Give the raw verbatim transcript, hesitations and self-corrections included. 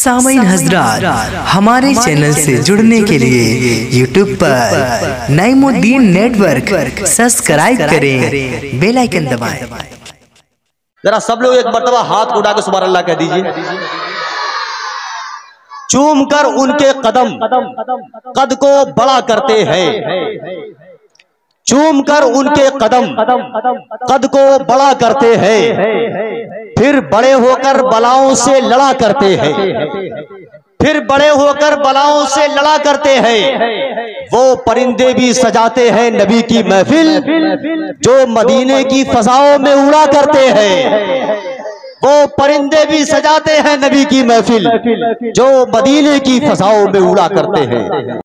सामईन हजरात, हमारे चैनल से जुड़ने के लिए यूट्यूब पर नईमुद्दीन नेटवर्क सब्सक्राइब करें, बेल आइकन दबाएं। जरा सब लोग एक मर्तबा हाथ उठा के सुभान अल्लाह कह दीजिए। चूम कर उनके कदम कद को बड़ा करते हैं, चूम कर उनके कदम कद को बड़ा करते हैं, फिर बड़े होकर बलाओं से लड़ा करते हैं, फिर बड़े होकर बलाओं से लड़ा करते हैं। वो परिंदे भी सजाते हैं नबी की महफिल, जो मदीने की फजाओं में उड़ा करते हैं। वो परिंदे भी सजाते हैं नबी की महफिल, जो मदीने की फजाओं में उड़ा करते हैं।